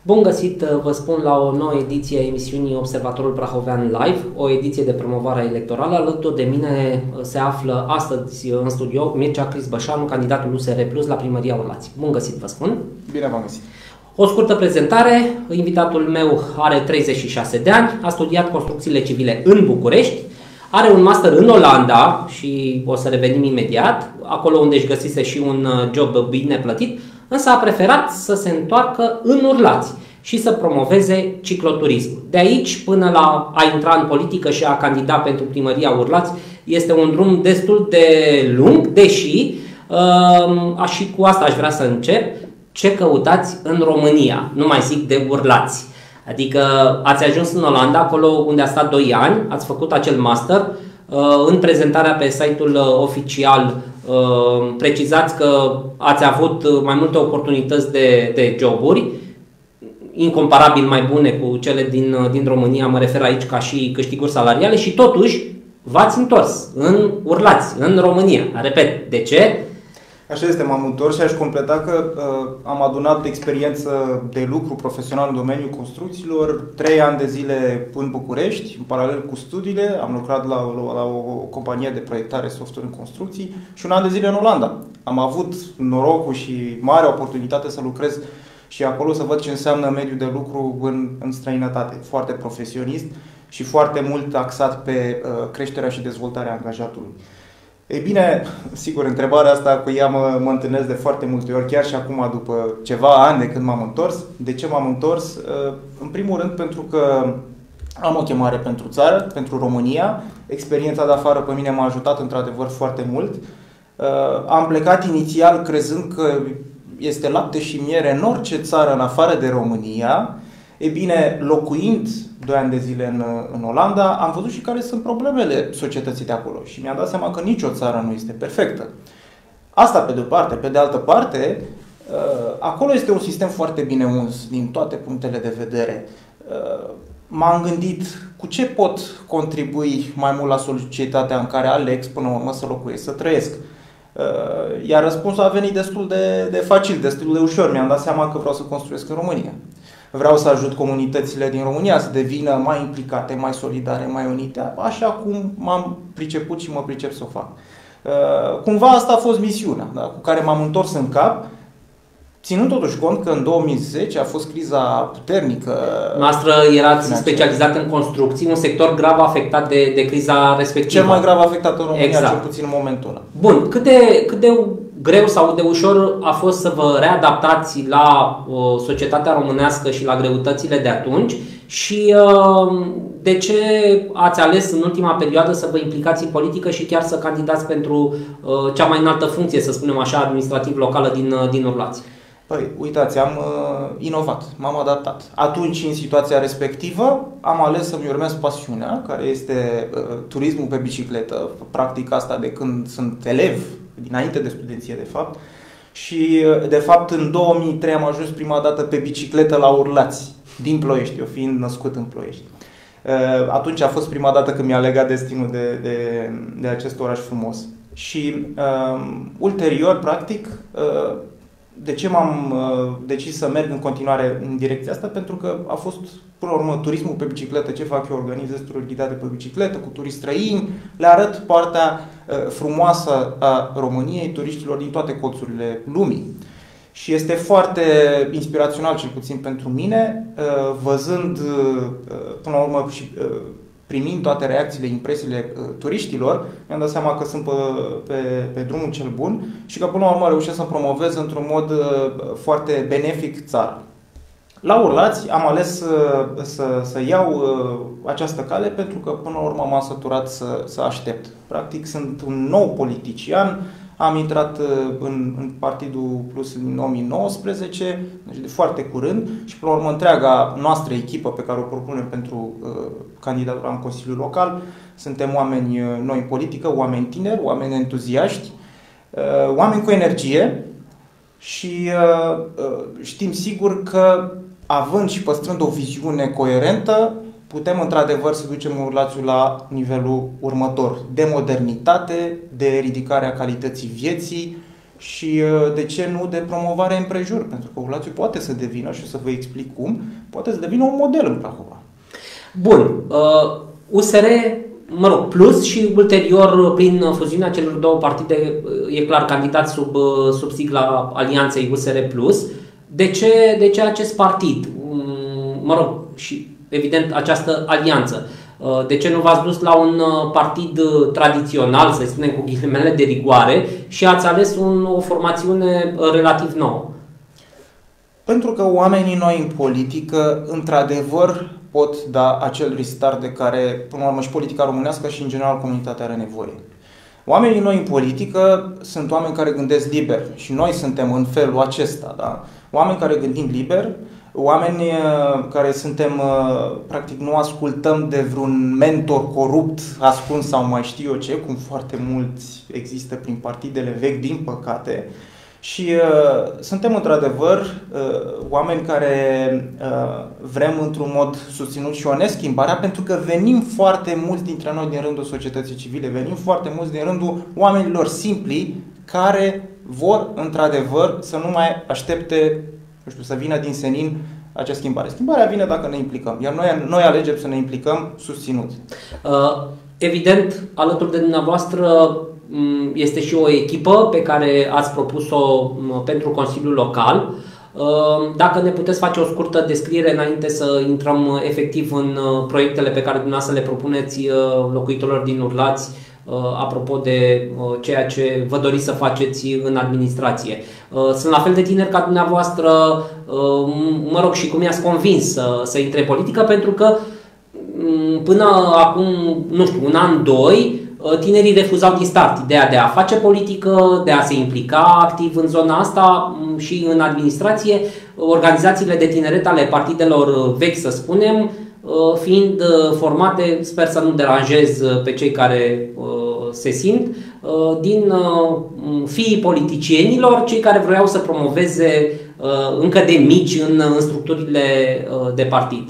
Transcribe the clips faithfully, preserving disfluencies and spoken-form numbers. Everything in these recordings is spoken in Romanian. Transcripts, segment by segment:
Bun găsit, vă spun, la o nouă ediție a emisiunii Observatorul Prahovean Live, o ediție de promovare electorală. Alături de mine se află astăzi în studio Mircea Cris Bășanu, candidatul U S R Plus la primăria Urlați. Bun găsit, vă spun. Bine v-am găsit. O scurtă prezentare. Invitatul meu are treizeci și șase de ani, a studiat construcțiile civile în București, are un master în Olanda și o să revenim imediat, acolo unde își găsise și un job bine plătit, însă a preferat să se întoarcă în Urlați și să promoveze cicloturismul. De aici până la a intra în politică și a candida pentru primăria Urlați este un drum destul de lung, deși uh, și cu asta aș vrea să încep. Ce căutați în România? Nu mai zic de Urlați. Adică ați ajuns în Olanda, acolo unde a stat doi ani, ați făcut acel master. În prezentarea pe site-ul oficial precizați că ați avut mai multe oportunități de, de joburi, incomparabil mai bune cu cele din, din România, mă refer aici ca și câștiguri salariale, și totuși v-ați întors în Urlați, în România. Repet, de ce? Așa este, m-am întors și aș completa că uh, am adunat experiență de lucru profesional în domeniul construcțiilor, trei ani de zile în București, în paralel cu studiile, am lucrat la, la o companie de proiectare software în construcții și un an de zile în Olanda. Am avut norocul și mare oportunitate să lucrez și acolo să văd ce înseamnă mediul de lucru în, în străinătate, foarte profesionist și foarte mult axat pe uh, creșterea și dezvoltarea angajatului. Ei bine, sigur, întrebarea asta cu ea mă, mă întâlnesc de foarte multe ori, chiar și acum, după ceva ani de când m-am întors. De ce m-am întors? În primul rând pentru că am o chemare pentru țară, pentru România. Experiența de afară pe mine m-a ajutat într-adevăr foarte mult. Am plecat inițial crezând că este lapte și miere în orice țară în afară de România. Ei bine, locuind doi ani de zile în, în Olanda, am văzut și care sunt problemele societății de acolo și mi-am dat seama că nicio țară nu este perfectă. Asta pe de o parte. Pe de altă parte, acolo este un sistem foarte bine uns din toate punctele de vedere. M-am gândit cu ce pot contribui mai mult la societatea în care aleg până la urmă să locuiesc, să trăiesc. Iar răspunsul a venit destul de, de facil, destul de ușor. Mi-am dat seama că vreau să construiesc în România. Vreau să ajut comunitățile din România să devină mai implicate, mai solidare, mai unite, așa cum m-am priceput și mă pricep să o fac. Cumva asta a fost misiunea, da, cu care m-am întors în cap, ținând totuși cont că în două mii zece a fost criza puternică. Noastră erați specializat în construcții, un sector grav afectat de, de criza respectivă. Cel mai grav afectat în România, exact. Cel puțin în momentul ăla. Bun, cât de, cât de greu sau de ușor a fost să vă readaptați la uh, societatea românească și la greutățile de atunci și uh, de ce ați ales în ultima perioadă să vă implicați în politică și chiar să candidați pentru uh, cea mai înaltă funcție, să spunem așa, administrativ-locală din, uh, din Urlați? Păi, uitați, am uh, inovat, m-am adaptat. Atunci, în situația respectivă, am ales să-mi urmez pasiunea, care este uh, turismul pe bicicletă. Practic asta de când sunt elev, dinainte de studenție, de fapt. Și, uh, de fapt, în două mii trei am ajuns prima dată pe bicicletă la Urlați, din Ploiești, eu fiind născut în Ploiești. Uh, atunci a fost prima dată când mi-a legat destinul de, de, de acest oraș frumos. Și, uh, ulterior, practic, uh, de ce m-am uh, decis să merg în continuare în direcția asta? Pentru că a fost, până la urmă, turismul pe bicicletă. Ce fac eu? Organizez tururi ghidate pe bicicletă cu turiști străini, le arăt partea uh, frumoasă a României turiștilor din toate colțurile lumii. Și este foarte inspirațional, cel puțin pentru mine, uh, văzând, uh, până la urmă, și uh, primind toate reacțiile, impresiile uh, turiștilor, mi-am dat seama că sunt pe, pe, pe drumul cel bun și că până la urmă reușesc să promovez într-un mod uh, foarte benefic țara. La Urlați am ales uh, să, să iau uh, această cale pentru că până la urmă m-am săturat să, să aștept. Practic sunt un nou politician, am intrat uh, în, în Partidul Plus în două mii nouăsprezece, deci de foarte curând, și până la urmă întreaga noastră echipă pe care o propunem pentru uh, candidatura în Consiliul Local, suntem oameni uh, noi în politică, oameni tineri, oameni entuziaști, uh, oameni cu energie și uh, uh, știm sigur că având și păstrând o viziune coerentă, putem într-adevăr să ducem Urlațiul la nivelul următor, de modernitate, de ridicarea calității vieții și de ce nu de promovare împrejur, pentru că Urlațiu poate să devină, și o să vă explic cum, poate să devină un model în Prahova. Bun, uh, U S R, mă rog, plus și ulterior prin fuziunea celor două partide, e clar, candidat sub, sub sigla alianței U S R plus. De ce, de ce acest partid? Mă rog, și evident această alianță. De ce nu v-ați dus la un partid tradițional, să spunem cu ghilimele de rigoare, și ați ales un, o formațiune relativ nouă? Pentru că oamenii noi în politică, într-adevăr, pot da acel restart de care, până la urmă, și politica românească și, în general, comunitatea are nevoie. Oamenii noi în politică sunt oameni care gândesc liber și noi suntem în felul acesta, da? Oameni care gândim liber, oameni care suntem, practic, nu ascultăm de vreun mentor corupt, ascuns sau mai știu eu ce, cum foarte mulți există prin partidele vechi, din păcate. Și uh, suntem într-adevăr uh, oameni care uh, vrem într-un mod susținut și onest schimbarea, pentru că venim foarte mulți dintre noi din rândul societății civile, venim foarte mulți din rândul oamenilor simpli care vor într-adevăr să nu mai aștepte, nu știu, să vină din senin acea schimbare. Schimbarea vine dacă ne implicăm, iar noi, noi alegem să ne implicăm susținut. Uh, evident, alături de dumneavoastră este și o echipă pe care ați propus-o pentru Consiliul Local. Dacă ne puteți face o scurtă descriere înainte să intrăm efectiv în proiectele pe care dumneavoastră le propuneți locuitorilor din Urlați, apropo de ceea ce vă doriți să faceți în administrație. Sunt la fel de tineri ca dumneavoastră, mă rog, și cum i-ați convins să, să intre în politică, pentru că până acum, nu știu, un an, doi, tinerii refuzau din start ideea de a face politică, de a se implica activ în zona asta și în administrație. Organizațiile de tineret ale partidelor vechi, să spunem, fiind formate, sper să nu deranjez pe cei care se simt, din fiii politicienilor, cei care vreau să promoveze încă de mici în, în structurile de partid.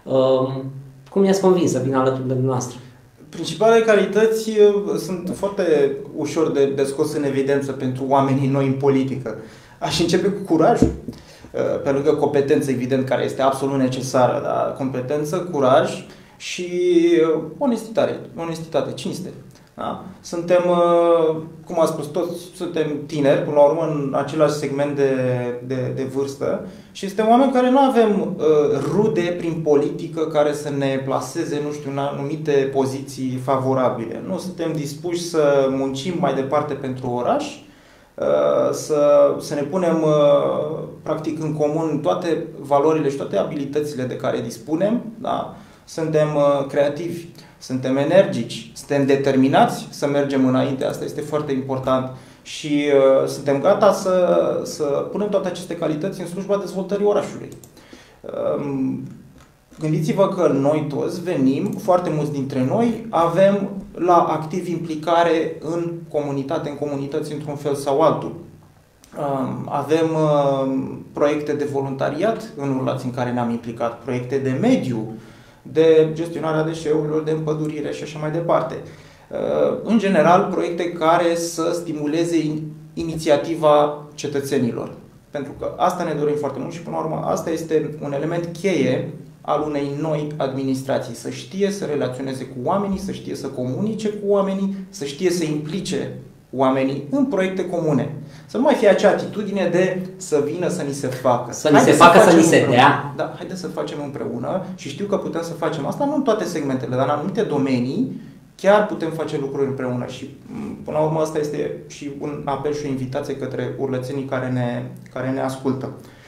Cum i-ați convins să vină alături de dumneavoastră? Principalele calități sunt foarte ușor de, de scos în evidență pentru oamenii noi în politică. Aș începe cu curajul, pe lângă competență, evident, care este absolut necesară, da? Competență, curaj și onestitate, onestitate, cinste. Da? Suntem, cum am spus, toți suntem tineri, până la urmă, în același segment de, de, de vârstă și suntem oameni care nu avem uh, rude prin politică care să ne plaseze, nu știu, în anumite poziții favorabile. Nu suntem dispuși să muncim mai departe pentru oraș, uh, să, să ne punem uh, practic în comun toate valorile și toate abilitățile de care dispunem, da? Suntem uh, creativi. Suntem energici, suntem determinați să mergem înainte, asta este foarte important și uh, suntem gata să, să punem toate aceste calități în slujba dezvoltării orașului. Uh, gândiți-vă că noi toți venim, foarte mulți dintre noi, avem la activ implicare în comunitate, în comunități într-un fel sau altul. Uh, avem uh, proiecte de voluntariat în Urlați în care ne-am implicat, proiecte de mediu, de gestionarea deșeurilor, de împădurire și așa mai departe. În general, proiecte care să stimuleze inițiativa cetățenilor. Pentru că asta ne dorim foarte mult și, până la urmă, asta este un element cheie al unei noi administrații. Să știe să relaționeze cu oamenii, să știe să comunice cu oamenii, să știe să implice oamenii în proiecte comune. Să nu mai fie acea atitudine de să vină să ni se facă. Să ni se facă, să ni se dea. Da, haideți să facem împreună și știu că putem să facem asta, nu în toate segmentele, dar în anumite domenii chiar putem face lucruri împreună și până la urmă asta este și un apel și o invitație către urlățenii care ne, care ne ascultă.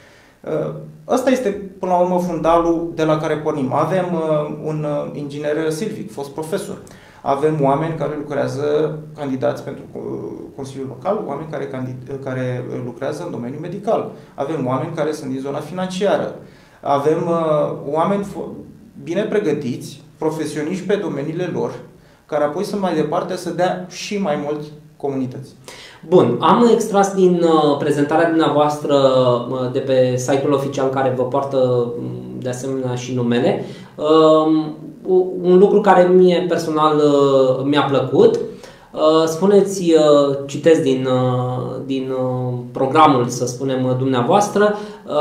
Ăsta este până la urmă fundalul de la care pornim. Avem un inginer silvic, fost profesor. Avem oameni care lucrează, candidați pentru Consiliul Local, oameni care, candid, care lucrează în domeniul medical. Avem oameni care sunt din zona financiară. Avem uh, oameni bine pregătiți, profesioniști pe domeniile lor, care apoi sunt mai departe să dea și mai mult comunități. Bun, am extras din uh, prezentarea dumneavoastră uh, de pe site-ul oficial care vă poartă uh, de asemenea și numele. Uh, un lucru care mie personal uh, mi-a plăcut. Spuneți, citesc din, din programul, să spunem, dumneavoastră,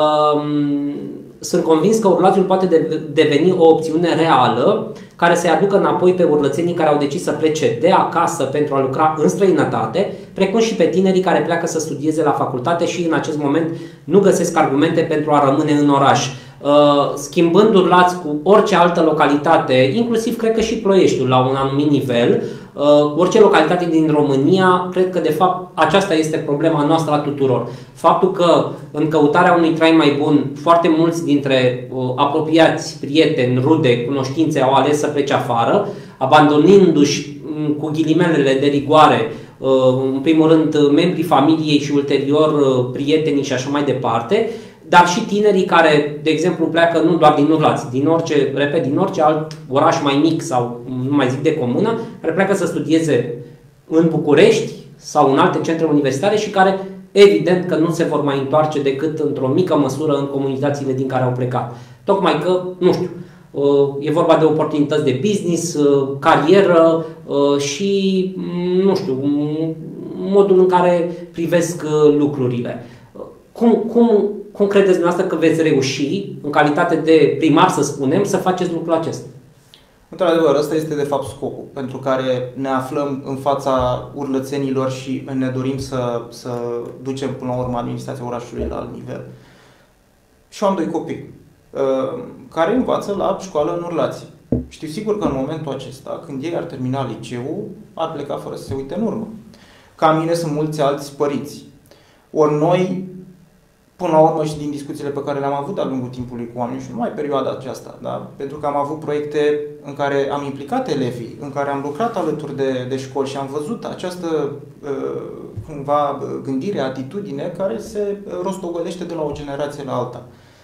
sunt convins că urlațiul poate deveni o opțiune reală care să-i aducă înapoi pe urlățenii care au decis să plece de acasă pentru a lucra în străinătate, precum și pe tinerii care pleacă să studieze la facultate și în acest moment nu găsesc argumente pentru a rămâne în oraș. Schimbând Urlați cu orice altă localitate, inclusiv cred că și Ploieștiul la un anumit nivel, orice localitate din România, cred că de fapt aceasta este problema noastră a tuturor. Faptul că în căutarea unui trai mai bun, foarte mulți dintre apropiați, prieteni, rude, cunoștințe au ales să plece afară, abandonându-și cu ghilimelele de rigoare, în primul rând, membrii familiei și ulterior prietenii și așa mai departe, dar și tinerii care, de exemplu, pleacă nu doar din Urlați, din orice, repet, din orice alt oraș mai mic sau nu mai zic de comună, care pleacă să studieze în București sau în alte centre universitare și care, evident, că nu se vor mai întoarce decât într-o mică măsură în comunitățile din care au plecat. Tocmai că, nu știu, e vorba de oportunități de business, carieră și, nu știu, modul în care privesc lucrurile. Cum, cum, cum credeți dumneavoastră că veți reuși, în calitate de primar, să spunem, să faceți lucrul acesta? Într-adevăr, ăsta este de fapt scopul pentru care ne aflăm în fața urlățenilor și ne dorim să, să ducem până la urmă administrația orașului la alt nivel. Și eu am doi copii care învață la școală în Urlați. Știu sigur că în momentul acesta, când ei ar termina liceul, ar pleca fără să se uite în urmă. Ca mine sunt mulți alți părinți. Ori noi, până la urmă și din discuțiile pe care le-am avut de-a lungul timpului cu oamenii și numai perioada aceasta, da? Pentru că am avut proiecte în care am implicat elevii, în care am lucrat alături de, de școli și am văzut această cumva gândire, atitudine care se rostogolește de la o generație la alta.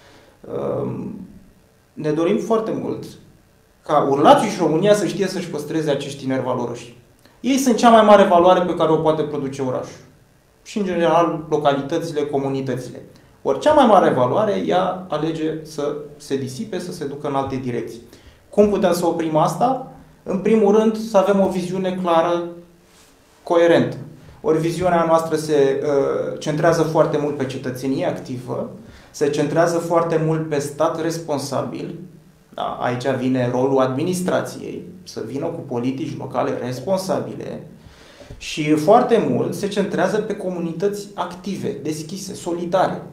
Ne dorim foarte mult ca Urlațiul și România să știe să-și păstreze acești tineri valoroși. Ei sunt cea mai mare valoare pe care o poate produce orașul. Și, în general, localitățile, comunitățile. Ori cea mai mare valoare, ea alege să se disipe, să se ducă în alte direcții. Cum putem să oprim asta? În primul rând, să avem o viziune clară, coerentă. Ori viziunea noastră se uh, centrează foarte mult pe cetățenie activă, se centrează foarte mult pe stat responsabil. Da? Aici vine rolul administrației, să vină cu politici locale responsabile. Și foarte mult se centrează pe comunități active, deschise, solidare.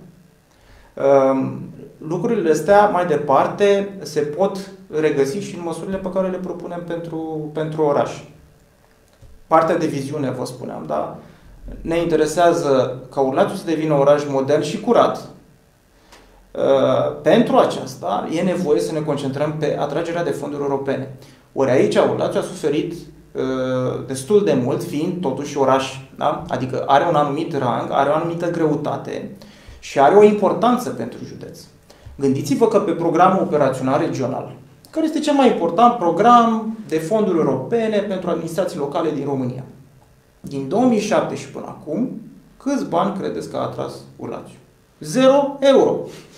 Lucrurile astea, mai departe, se pot regăsi și în măsurile pe care le propunem pentru, pentru oraș. Partea de viziune, vă spuneam, da? Ne interesează ca Urlațiul să devină un oraș modern și curat. Pentru aceasta e nevoie să ne concentrăm pe atragerea de fonduri europene. Ori aici Urlațiul a suferit destul de mult, fiind totuși oraș, da? Adică are un anumit rang, are o anumită greutate și are o importanță pentru județ. Gândiți-vă că pe programul operațional regional, care este cel mai important program de fonduri europene pentru administrații locale din România, din două mii șapte și până acum, câți bani credeți că a atras Urlațiul? Zero euro.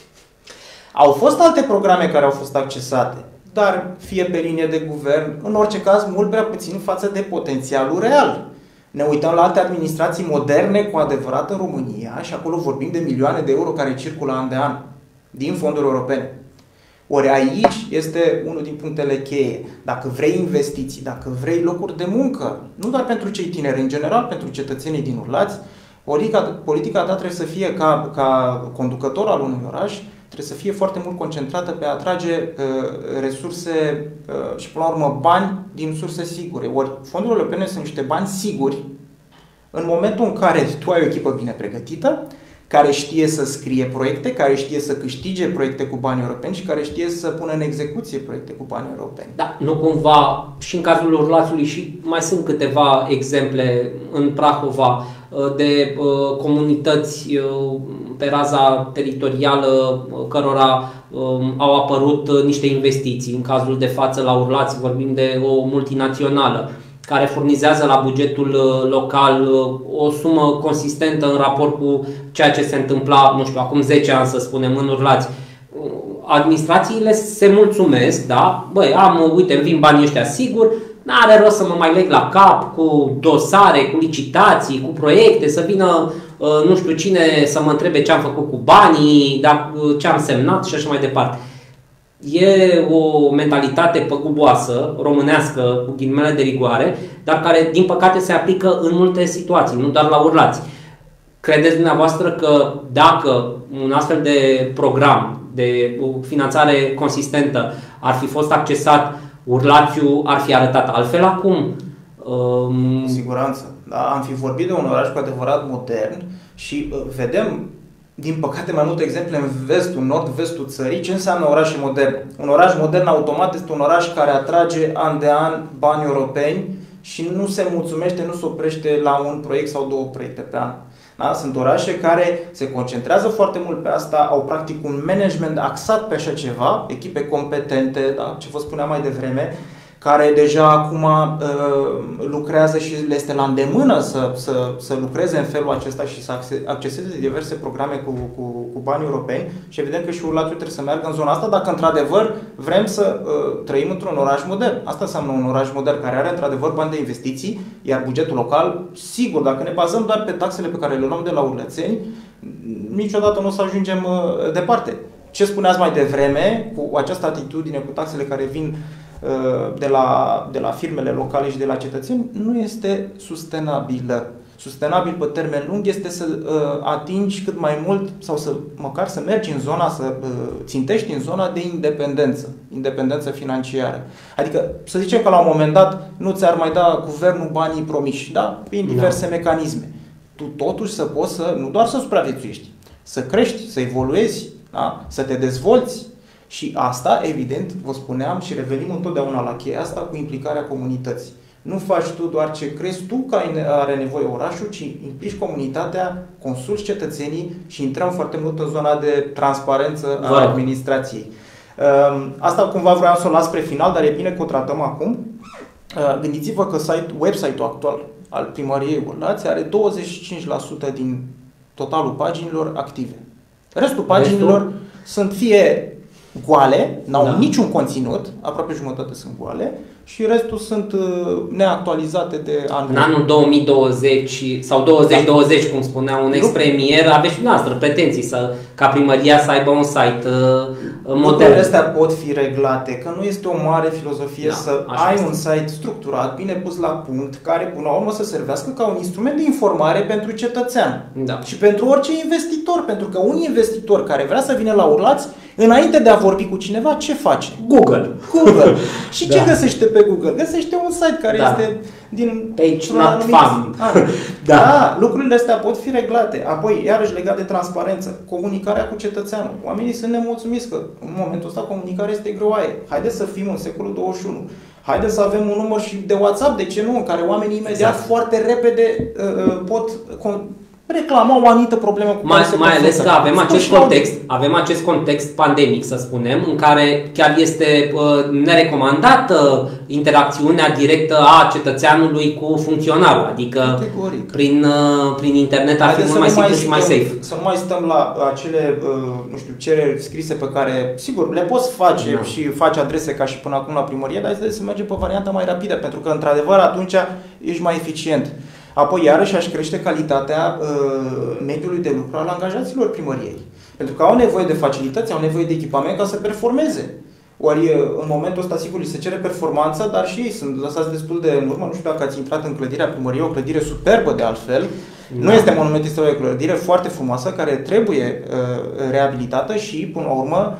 Au fost alte programe care au fost accesate, dar fie pe linie de guvern, în orice caz, mult prea puțin față de potențialul real. Ne uităm la alte administrații moderne cu adevărat în România și acolo vorbim de milioane de euro care circulă an de an din fonduri europene. Ori aici este unul din punctele cheie. Dacă vrei investiții, dacă vrei locuri de muncă, nu doar pentru cei tineri, în general pentru cetățenii din Urlați, politica, politica ta trebuie să fie ca, ca conducător al unui oraș, trebuie să fie foarte mult concentrată pe a atrage uh, resurse uh, și, până la urmă, bani din surse sigure. Ori fondurile europene sunt niște bani siguri în momentul în care tu ai o echipă bine pregătită, care știe să scrie proiecte, care știe să câștige proiecte cu bani europeni și care știe să pună în execuție proiecte cu bani europeni. Da, nu cumva și în cazul Urlațiului și mai sunt câteva exemple în Prahova de uh, comunități uh, pe raza teritorială uh, cărora uh, au apărut uh, niște investiții. În cazul de față la Urlați vorbim de o multinațională care furnizează la bugetul uh, local uh, o sumă consistentă în raport cu ceea ce se întâmpla, nu știu, acum zece ani, să spunem, în Urlați. Uh, administrațiile se mulțumesc, da? Băi, am, uite, îmi vin banii ăștia sigur, n-are rost să mă mai leg la cap cu dosare, cu licitații, cu proiecte, să vină nu știu cine să mă întrebe ce am făcut cu banii, ce am semnat și așa mai departe. E o mentalitate păguboasă, românească, cu ghilimele de rigoare, dar care, din păcate, se aplică în multe situații, nu doar la urlați. Credeți dumneavoastră că dacă un astfel de program de finanțare consistentă ar fi fost accesat, urlațiul ar fi arătat altfel acum? Cu siguranță. Da, am fi vorbit de un oraș cu adevărat modern și uh, vedem, din păcate, mai multe exemple în vestul, nord-vestul țării, ce înseamnă orașe moderne. Un oraș modern automat este un oraș care atrage an de an bani europeni și nu se mulțumește, nu se oprește la un proiect sau două proiecte pe an. Da? Sunt orașe care se concentrează foarte mult pe asta, au practic un management axat pe așa ceva, echipe competente, da? Ce vă spuneam mai devreme, care deja acum uh, lucrează și le este la îndemână să, să, să lucreze în felul acesta și să acceseze diverse programe cu, cu, cu bani europeni și evident că și urlațiul trebuie să meargă în zona asta dacă într-adevăr vrem să uh, trăim într-un oraș modern. Asta înseamnă un oraș modern care are într-adevăr bani de investiții, iar bugetul local, sigur, dacă ne bazăm doar pe taxele pe care le luăm de la urlățeni, niciodată nu o să ajungem uh, departe. Ce spuneați mai devreme, cu această atitudine, cu taxele care vin de la, de la firmele locale și de la cetățeni, nu este sustenabilă. Sustenabil pe termen lung este să uh, atingi cât mai mult sau să măcar să mergi în zona, să uh, țintești în zona de independență, independență financiară. Adică să zicem că la un moment dat nu ți-ar mai da guvernul banii promiși, da? Prin diverse da. mecanisme. Tu totuși să poți să, nu doar să supraviețuiești, să crești, să evoluezi, da? Să te dezvolți. Și asta, evident, vă spuneam și revenim întotdeauna la cheia asta cu implicarea comunității. Nu faci tu doar ce crezi tu că are nevoie orașul, ci implici comunitatea, consulți cetățenii și intrăm foarte mult în zona de transparență a wow. administrației. Asta cumva vreau să o las spre final, dar e bine că o tratăm acum. Gândiți-vă că site, website-ul actual al Primăriei Urlați are douăzeci și cinci la sută din totalul paginilor active. Restul paginilor Restul? sunt fie goale, n-au da. niciun conținut, aproape jumătate sunt goale și restul sunt uh, neactualizate de anul. În anul două mii douăzeci sau douăzeci douăzeci, cum spunea un ex-premier, aveți și noastră pretenții să, ca primăria să aibă un site uh, modern. Lucrurile astea pot fi reglate, că nu este o mare filozofie da, să ai este. un site structurat, bine pus la punct, care până la urmă să servească ca un instrument de informare pentru cetățean da. și pentru orice investitor, pentru că un investitor care vrea să vină la Urlați, înainte de a vorbi cu cineva, ce face? Google. Google. Și da. ce găsește pe Google? Găsește un site care da. este din... Page not found. da. da, lucrurile astea pot fi reglate. Apoi, iarăși legat de transparență, comunicarea cu cetățeanul. Oamenii sunt nemulțumiți că în momentul ăsta comunicarea este greoaie. Haideți să fim în secolul douăzeci și unu. Haideți să avem un număr și de WhatsApp, de ce nu? În care oamenii imediat exact. foarte repede uh, pot... reclama o anumită problemă cu mai, mai ales că avem acest context, avem acest context pandemic, să spunem, în care chiar este uh, nerecomandată interacțiunea directă a cetățeanului cu funcționarul, adică Categoric. prin uh, prin internet ar fi mult mai simplu și mai safe. Să nu mai stăm la acele uh, nu știu, cereri scrise pe care, sigur, le poți face no. și faci adrese ca și până acum la primărie, dar este să mergem pe varianta mai rapidă, pentru că într-adevăr atunci ești mai eficient. Apoi, iarăși, aș crește calitatea uh, mediului de lucru al angajaților primăriei. Pentru că au nevoie de facilități, au nevoie de echipament ca să performeze. Ori, în momentul ăsta, sigur, li se cere performanță, dar și ei sunt lăsați destul de în urmă. Nu știu dacă ați intrat în clădirea primăriei, o clădire superbă de altfel. Da. Nu este monument istoric, o clădire foarte frumoasă, care trebuie uh, reabilitată și, până la urmă,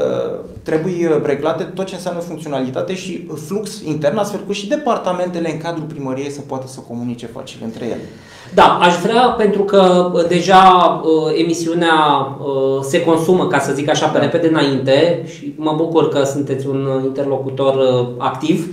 trebuie reglate tot ce înseamnă funcționalitate și flux intern, astfel că și departamentele în cadrul primăriei să poată să comunice facil între ele. Da, aș vrea, pentru că deja emisiunea se consumă, ca să zic așa, pe repede înainte și mă bucur că sunteți un interlocutor activ,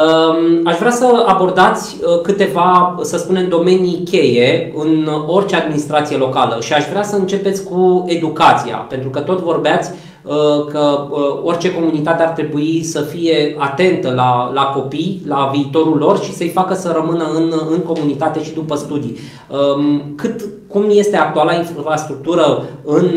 aș vrea să abordați câteva, să spunem, domenii cheie în orice administrație locală și aș vrea să începeți cu educația, pentru că tot vorbeați că orice comunitate ar trebui să fie atentă la, la copii, la viitorul lor și să-i facă să rămână în, în comunitate și după studii. Cât, cum este actuala infrastructură în,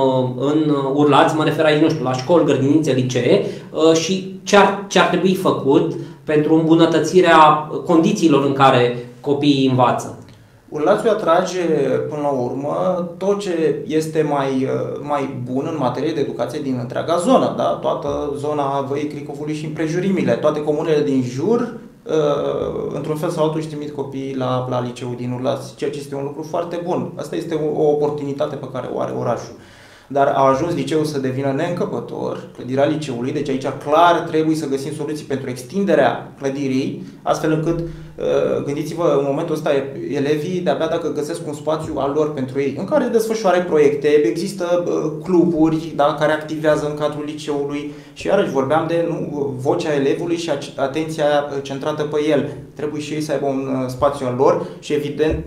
în Urlați, mă refer aici, nu știu, la școli, grădinițe, licee și ce ar, ce ar trebui făcut pentru îmbunătățirea condițiilor în care copiii învață? Urlațiu atrage, până la urmă, tot ce este mai, mai bun în materie de educație din întreaga zonă. Da? Toată zona Văii Cricovului și împrejurimile, toate comunele din jur, într-un fel sau altul își trimit copiii la, la liceul din Urlați, ceea ce este un lucru foarte bun. Asta este o, o oportunitate pe care o are orașul. Dar a ajuns liceul să devină neîncăpător, clădirea liceului, deci aici clar trebuie să găsim soluții pentru extinderea clădirii, astfel încât, gândiți-vă, în momentul ăsta elevii de-abia dacă găsesc un spațiu al lor pentru ei, în care desfășoare proiecte, există cluburi, da, care activează în cadrul liceului și iarăși vorbeam de nu, vocea elevului și atenția centrată pe el. Trebuie și ei să aibă un spațiu al lor și evident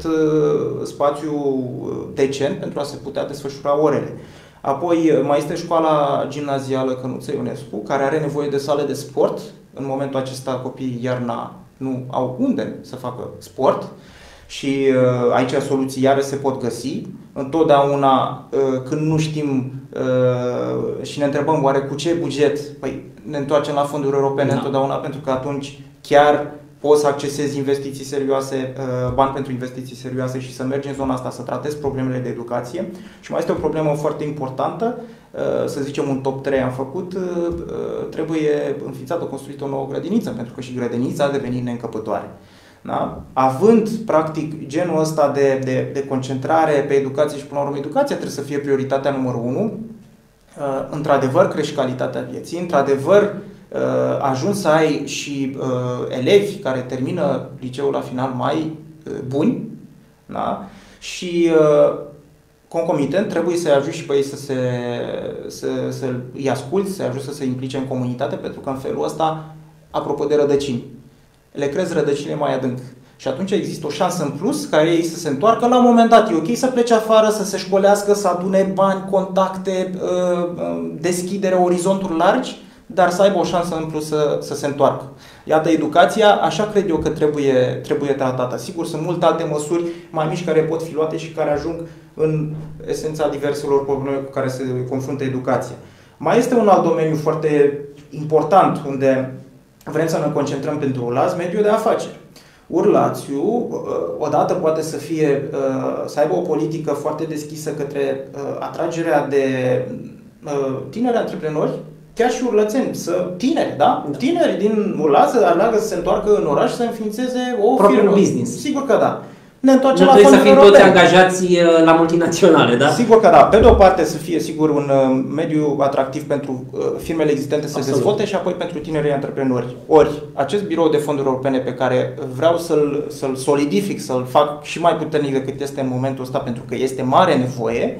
spațiu decent pentru a se putea desfășura orele. Apoi mai este școala gimnazială Cănuță Ionescu, care are nevoie de sale de sport. În momentul acesta copiii iarna nu au unde să facă sport și uh, aici soluții iară se pot găsi. Întotdeauna uh, când nu știm uh, și ne întrebăm oare cu ce buget, păi ne întoarcem la fonduri europene, da, întotdeauna, pentru că atunci chiar poți să accesezi investiții serioase, bani pentru investiții serioase și să mergi în zona asta, să tratezi problemele de educație. Și mai este o problemă foarte importantă, să zicem un top trei am făcut, trebuie înființată, construită o nouă grădiniță, pentru că și grădinița a devenit neîncăpătoare. Da? Având, practic, genul ăsta de, de, de concentrare pe educație și, până la urmă, educația trebuie să fie prioritatea numărul unu, într-adevăr crești calitatea vieții, într-adevăr ajuns să ai și uh, elevi care termină liceul la final mai uh, buni, da? Și uh, concomitent trebuie să-i ajungi și pe ei să se, să, să îi asculți, să-i ajungi să se implice în comunitate, pentru că în felul ăsta, apropo de rădăcini, le crezi rădăcinile mai adânc. Și atunci există o șansă în plus ca ei să se întoarcă la un moment dat. E ok să plece afară, să se școlească, să adune bani, contacte, uh, deschidere, orizonturi largi, dar să aibă o șansă în plus să, să se întoarcă. Iată, educația, așa cred eu că trebuie, trebuie tratată. Sigur, sunt multe alte măsuri mai mici care pot fi luate și care ajung în esența diverselor probleme cu care se confruntă educația. Mai este un alt domeniu foarte important unde vrem să ne concentrăm pentru Urlați, mediul de afaceri. Urlațiu, odată poate să fie, să aibă o politică foarte deschisă către atragerea de tineri antreprenori, chiar și urlățeni, să tineri, da? da. Tineri din Urlați să aleagă să se întoarcă în oraș să înființeze o propriul firmă. business. Sigur că da. Ne întoarcem nu la trebuie să fim europene. toți angajați la multinaționale, da? Sigur că da. Pe de o parte să fie, sigur, un mediu atractiv pentru firmele existente să se dezvolte și apoi pentru tinerii antreprenori. Ori, acest birou de fonduri europene pe care vreau să-l, să-l solidific, să-l fac și mai puternic decât este în momentul ăsta, pentru că este mare nevoie,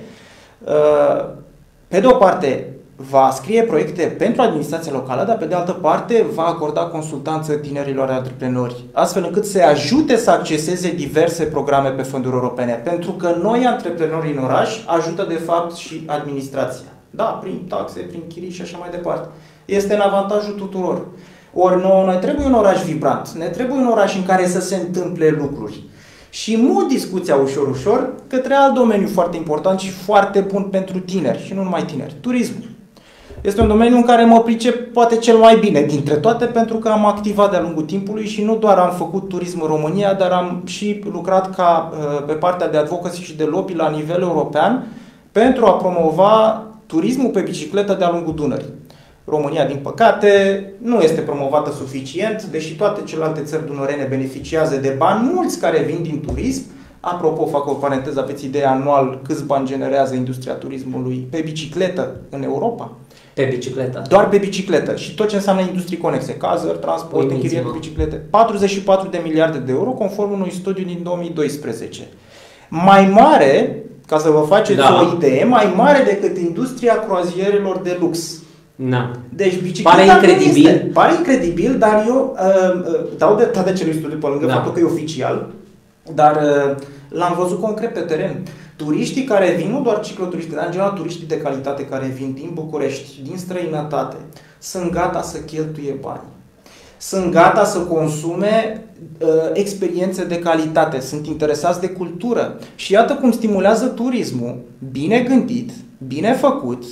pe de o parte va scrie proiecte pentru administrația locală, dar pe de altă parte va acorda consultanță tinerilor antreprenori, astfel încât să ajute să acceseze diverse programe pe fonduri europene. Pentru că noi, antreprenorii în oraș, ajută de fapt și administrația. Da, prin taxe, prin chirii și așa mai departe. Este în avantajul tuturor. Ori nouă, noi trebuie un oraș vibrant, ne trebuie un oraș în care să se întâmple lucruri. Și mut discuția ușor, ușor către alt domeniu foarte important și foarte bun pentru tineri, și nu numai tineri, turismul. Este un domeniu în care mă pricep poate cel mai bine dintre toate, pentru că am activat de-a lungul timpului și nu doar am făcut turism în România, dar am și lucrat ca pe partea de advocacy și de lobby la nivel european pentru a promova turismul pe bicicletă de-a lungul Dunării. România, din păcate, nu este promovată suficient, deși toate celelalte țări dunărene beneficiază de bani mulți care vin din turism. Apropo, fac o paranteză, aveți idee anual câți bani generează industria turismului pe bicicletă în Europa? Pe bicicletă. Doar pe bicicletă și tot ce înseamnă industrii conexe, cazări, transport, închiriere de biciclete. patruzeci și patru de miliarde de euro conform unui studiu din două mii doisprezece. Mai mare, ca să vă faceți da. o idee, mai mare decât industria croazierelor de lux. Na. Deci bicicleta pare incredibil. Este. Pare incredibil, dar eu uh, uh, dau de toate acelui studiu pe lângă da. faptul că e oficial, dar uh, l-am văzut concret pe teren. Turiștii care vin, nu doar cicloturiștii, dar în general turiștii de calitate care vin din București, din străinătate, sunt gata să cheltuie bani. Sunt gata să consume uh, experiențe de calitate, sunt interesați de cultură. Și iată cum stimulează turismul, bine gândit, bine făcut,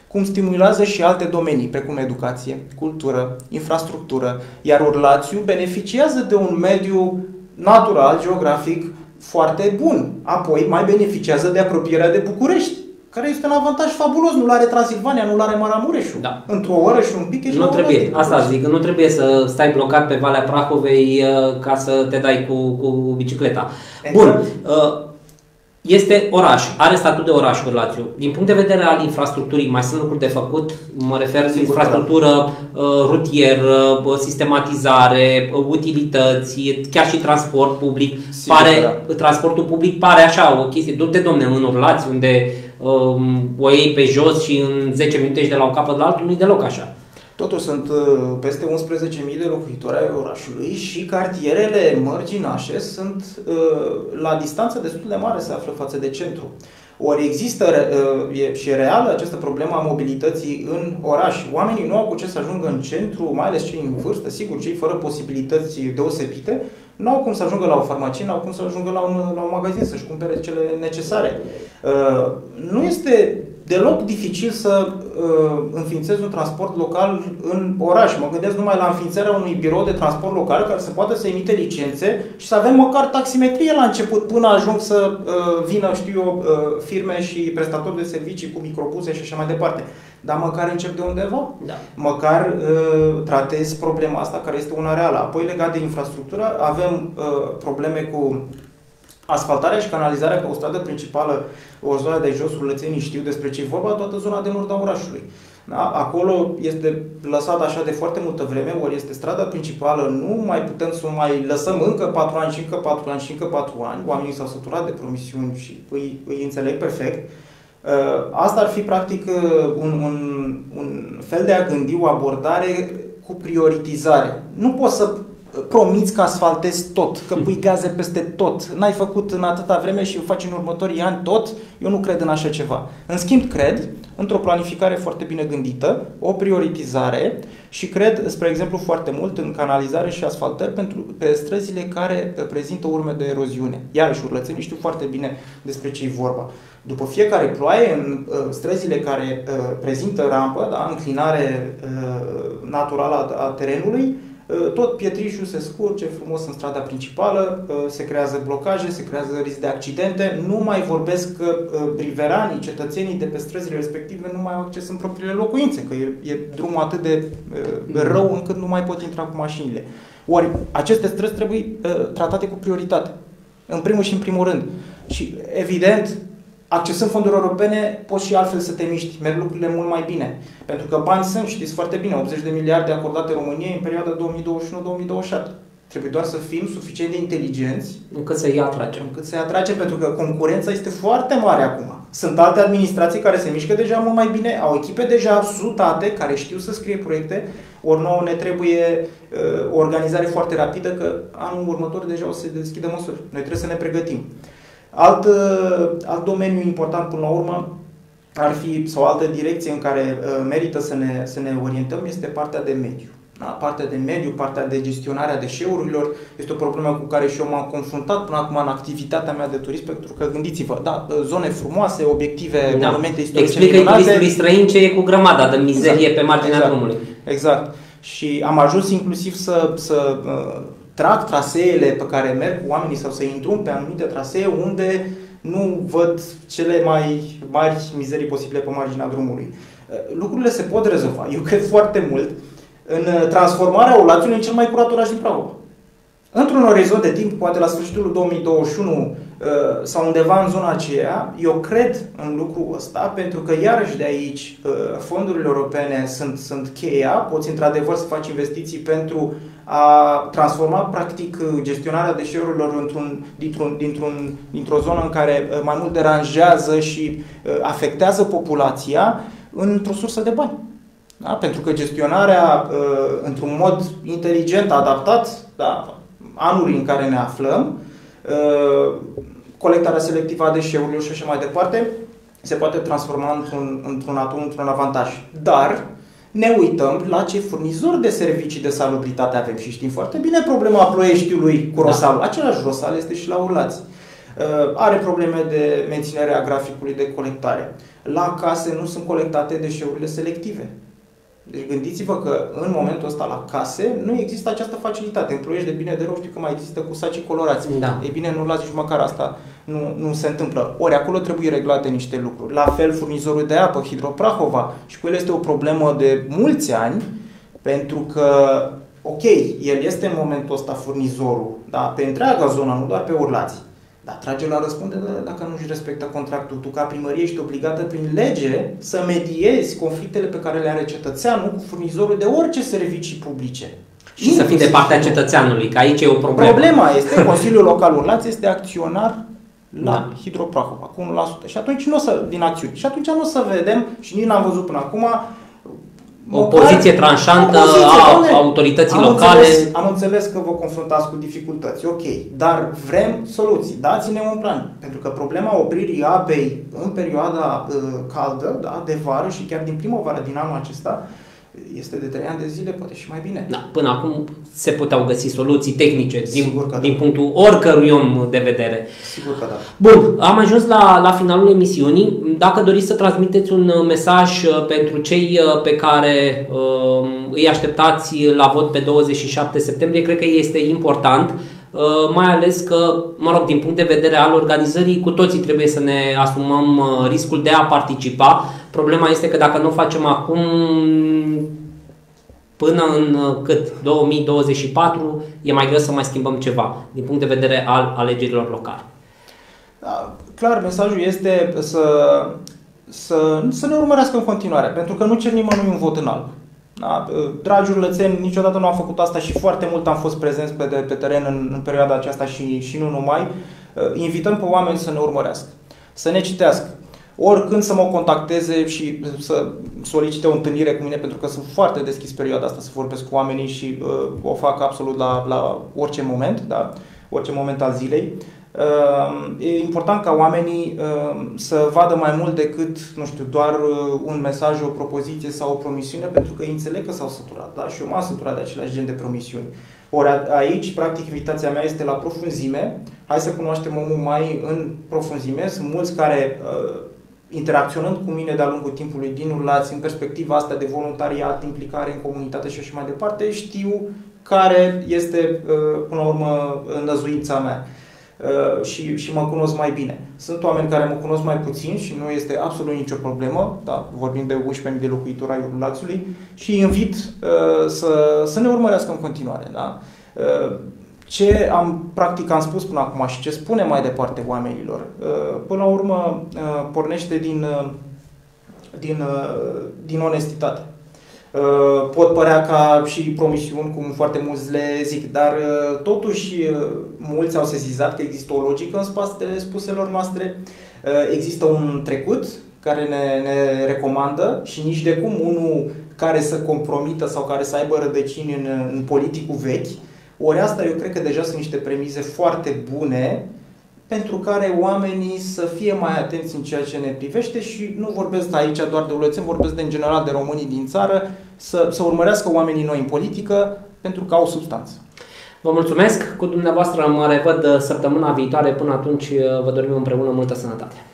cum stimulează și alte domenii, precum educație, cultură, infrastructură, iar Urlațiu beneficiază de un mediu natural, geografic foarte bun. Apoi mai beneficiază de apropierea de București, care este un avantaj fabulos. Nu l-are Transilvania, nu l-are Maramureșul. Da. Într-o oră și un pic ești nu la trebuie, asta zic, nu trebuie să stai blocat pe Valea Prahovei ca să te dai cu, cu bicicleta. Exact. Bun. Este oraș, are statut de oraș Urlațiu. Din punct de vedere al infrastructurii, mai sunt lucruri de făcut? Mă refer la infrastructură rutieră, sistematizare, utilități, chiar și transport public. Sigur, pare, da. Transportul public pare așa o chestie. Du-te, domne, în Urlațiu, unde um, o iei pe jos și în zece minute ești de la un capăt la altul, nu-i deloc așa. Totuși sunt peste unsprezece mii de locuitori ai orașului și cartierele mărginașe sunt la distanță destul de mare, se află față de centru. Ori există e, și reală această problemă a mobilității în oraș. Oamenii nu au cu ce să ajungă în centru, mai ales cei în vârstă, sigur, cei fără posibilități deosebite, nu au cum să ajungă la o farmacie, nu au cum să ajungă la un, la un magazin să-și cumpere cele necesare. Uh, nu este deloc dificil să uh, înființezi un transport local în oraș. Mă gândesc numai la înființarea unui birou de transport local care să poată să emite licențe și să avem măcar taximetrie la început până ajung să uh, vină, știu eu, uh, firme și prestatori de servicii cu microbuze și așa mai departe. Dar măcar încep de undeva. Da. Măcar uh, tratezi problema asta care este una reală. Apoi legat de infrastructură, avem uh, probleme cu asfaltarea și canalizarea ca o stradă principală, o zonă de jos, urlățenii știu despre ce e vorba, toată zona de nord a orașului. Da? Acolo este lăsat așa de foarte multă vreme, ori este strada principală, nu mai putem să o mai lăsăm încă patru ani și încă patru ani și încă patru ani. Oamenii s-au săturat de promisiuni și îi, îi înțeleg perfect. Asta ar fi practic un, un, un fel de a gândi, o abordare cu prioritizare. Nu poți să promiți că asfaltezi tot, că pui gaze peste tot. N-ai făcut în atâta vreme și o faci în următorii ani tot. Eu nu cred în așa ceva. În schimb, cred într-o planificare foarte bine gândită, o prioritizare și cred, spre exemplu, foarte mult în canalizare și asfaltări pentru, pe străzile care prezintă urme de eroziune. Iarăși, urlățenii știu foarte bine despre ce e vorba. După fiecare ploaie, în uh, străzile care uh, prezintă rampă, da, înclinare uh, naturală a, a terenului, uh, tot pietrișul se scurge frumos în strada principală, uh, se creează blocaje, se creează risc de accidente. Nu mai vorbesc că uh, briveranii, cetățenii de pe străzile respective nu mai au acces în propriile locuințe, că e, e drumul atât de uh, rău încât nu mai pot intra cu mașinile. Ori aceste străzi trebuie uh, tratate cu prioritate, în primul și în primul rând. Și evident, accesând fonduri europene, poți și altfel să te miști, merg lucrurile mult mai bine. Pentru că bani sunt, știți foarte bine, optzeci de miliarde acordate României în perioada două mii douăzeci și unu două mii douăzeci și șapte. Trebuie doar să fim suficient de inteligenți încât să-i atragem. Încât să-i atragem, pentru că concurența este foarte mare acum. Sunt alte administrații care se mișcă deja mult mai bine, au echipe deja sutate care știu să scrie proiecte, ori nouă ne trebuie uh, o organizare foarte rapidă, că anul următor deja o să se deschidă măsuri. Noi trebuie să ne pregătim. Alt, alt domeniu important până la urmă ar fi, sau altă direcție în care uh, merită să ne, să ne orientăm, este partea de mediu. Da? Partea de mediu, partea de gestionarea deșeurilor este o problemă cu care și eu m-am confruntat până acum în activitatea mea de turist, pentru că gândiți-vă, da, zone frumoase, obiective, da, monumente istorice. Explică turistului străin ce e cu grămada de mizerie, exact, pe marginea exact, drumului. Exact. Și am ajuns inclusiv să, să uh, trag traseele pe care merg oamenii sau să intru pe anumite trasee unde nu văd cele mai mari mizerii posibile pe marginea drumului. Lucrurile se pot rezolva. Eu cred foarte mult în transformarea Urlațiului în cel mai curat oraș din Prahova. Într-un orizont de timp, poate la sfârșitul două mii douăzeci și unu sau undeva în zona aceea, eu cred în lucrul ăsta, pentru că iarăși de aici fondurile europene sunt, sunt cheia, poți într-adevăr să faci investiții pentru a transforma practic gestionarea deșeurilor într-un, dintr-un, dintr-un, dintr-o zonă în care mai mult deranjează și afectează populația într-o sursă de bani. Da? Pentru că gestionarea într-un mod inteligent, adaptat, da, anului în care ne aflăm, colectarea selectivă a deșeurilor și așa mai departe, se poate transforma într-un, într-un atu, într-un avantaj. Dar ne uităm la ce furnizori de servicii de salubritate avem și știm foarte bine problema Ploieștiului cu Rosalul. Da. Același Rosal este și la Urlați. Are probleme de menținere a graficului de colectare. La case nu sunt colectate deșeurile selective. Deci gândiți-vă că în momentul ăsta la case nu există această facilitate. În Ploiești, de bine de rău, știu că mai există cu sacii colorați. Da. Ei bine, nu lași nici măcar asta. Nu, nu se întâmplă. Ori acolo trebuie reglate niște lucruri. La fel, furnizorul de apă, Hidroprahova, și cu el este o problemă de mulți ani, pentru că, ok, el este în momentul ăsta furnizorul, da, pe întreaga zonă, nu doar pe Urlați. Dar trage la răspundere dacă nu își respectă contractul. Tu, ca primărie, ești obligată prin lege să mediezi conflictele pe care le are cetățeanul cu furnizorul de orice servicii publice. Și să fii de partea cetățeanului, că aici e o problemă. Problema este, Consiliul Local Urlați este acționar la Da. Hidroprahova, cu unu la sută. Și atunci nu o să, din acțiuni. Și atunci nu o să vedem, și nici n-am văzut până acum, o poziție tranșantă a autorității am locale. Înțeles, am înțeles că vă confruntați cu dificultăți, ok, dar vrem soluții. Dați-ne un plan. Pentru că problema opririi apei în perioada uh, caldă, da, de vară și chiar din primăvară din anul acesta, este de trei ani de zile, poate și mai bine. Da, până acum se puteau găsi soluții tehnice din, că din da. punctul oricărui om de vedere. Sigur că da. Bun, am ajuns la, la finalul emisiunii. Dacă doriți să transmiteți un mesaj pentru cei pe care uh, îi așteptați la vot pe douăzeci și șapte septembrie, cred că este important. Uh, mai ales că, mă rog, din punct de vedere al organizării, cu toții trebuie să ne asumăm uh, riscul de a participa. Problema este că dacă nu o facem acum, până în uh, cât? două mii douăzeci și patru, e mai greu să mai schimbăm ceva, din punct de vedere al alegerilor locale. Da, clar, mesajul este să, să, să ne urmărească în continuare, pentru că nu cer nimănui un vot în alb. Da? Dragi urlățeni, niciodată nu am făcut asta și foarte mult am fost prezenți pe, de, pe teren în, în perioada aceasta și, și nu numai. Invităm pe oameni să ne urmărească, să ne citească, oricând să mă contacteze și să solicite o întâlnire cu mine, pentru că sunt foarte deschis perioada asta să vorbesc cu oamenii și uh, o fac absolut la, la orice moment, da? Orice moment al zilei. E important ca oamenii să vadă mai mult decât, nu știu, doar un mesaj, o propoziție sau o promisiune, pentru că ei înțeleg că s-au săturat, da? Și eu m-am săturat de același gen de promisiuni. Ori aici, practic, invitația mea este la profunzime. Hai să cunoaștem omul mai în profunzime. Sunt mulți care, interacționând cu mine de-a lungul timpului din Urlați, în perspectiva asta de voluntariat, implicare în comunitate și așa mai departe, știu care este, până la urmă, năzuința mea. Uh, și, și mă cunosc mai bine. Sunt oameni care mă cunosc mai puțin și nu este absolut nicio problemă, da? Vorbim de unsprezece mii de locuitori ai Urlațului, și îi invit uh, să, să ne urmărească în continuare. Da? Uh, ce am, practic am spus până acum și ce spune mai departe oamenilor, uh, până la urmă uh, pornește din, uh, din, uh, din onestitate. Pot părea ca și promisiuni, cum foarte mulți le zic, dar totuși mulți au sesizat că există o logică în spatele spuselor noastre, există un trecut care ne, ne recomandă și nici de cum unul care să compromită sau care să aibă rădăcini în, în politicul vechi. Ori asta eu cred că deja sunt niște premize foarte bune pentru care oamenii să fie mai atenți în ceea ce ne privește și nu vorbesc aici doar de urlățeni, vorbesc de, în general de românii din țară, să, să urmărească oamenii noi în politică pentru că au substanță. Vă mulțumesc, cu dumneavoastră mă revăd săptămâna viitoare, până atunci vă dorim împreună multă sănătate.